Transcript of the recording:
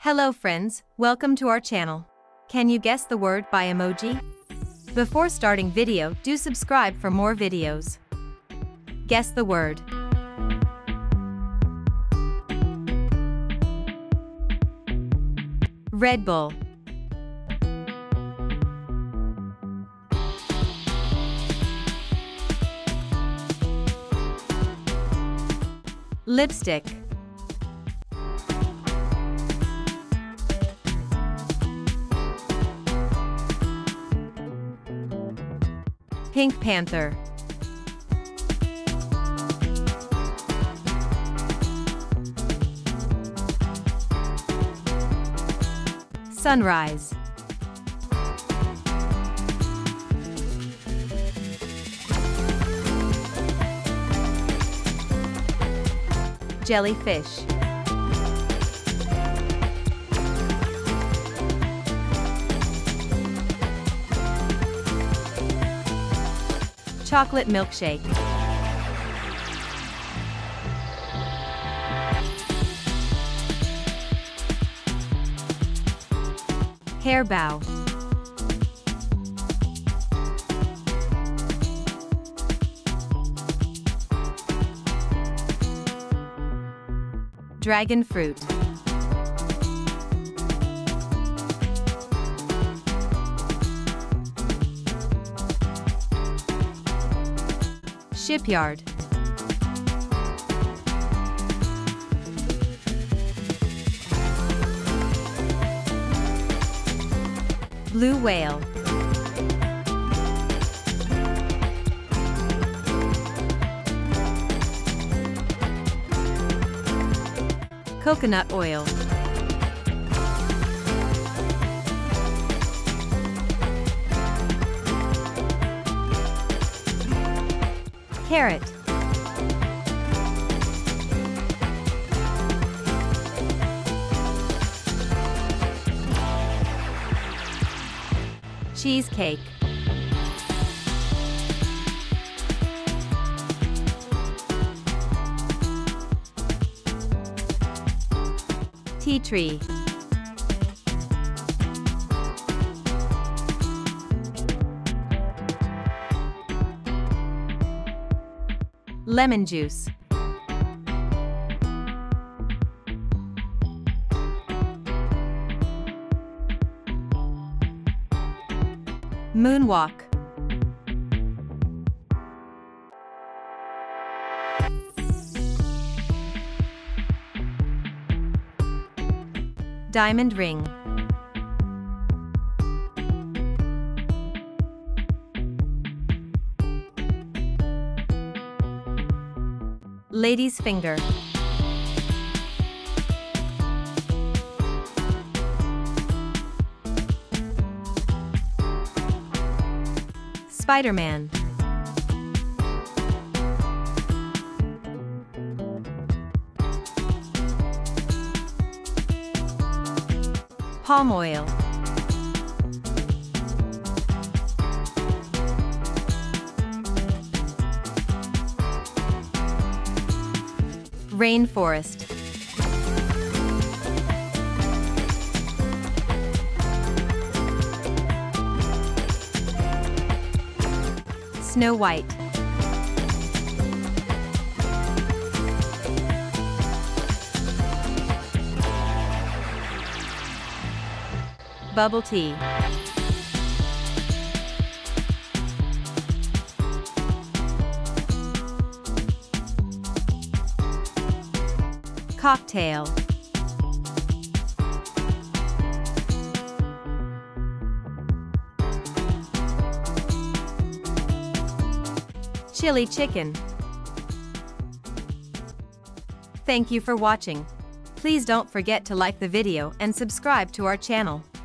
Hello friends, welcome to our channel. Can you guess the word by emoji? Before starting video, do subscribe for more videos. Guess the word. Red Bull. Lipstick. Pink Panther. Sunrise. Jellyfish. Chocolate milkshake. Hair bow. Dragon fruit. Shipyard. Blue whale. Coconut oil. Carrot. Cheesecake. Tea tree. Lemon juice. Moonwalk. Diamond ring. Lady's finger. Spider-Man. Palm oil. Rainforest. Snow White. Bubble tea. Cocktail. Chili chicken. Thank you for watching. Please don't forget to like the video and subscribe to our channel.